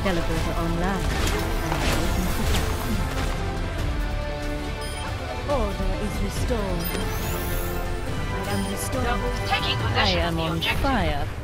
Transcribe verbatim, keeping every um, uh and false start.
Teleporter online. Order is restored. I am restored. Taking I possession of am the on objective. fire.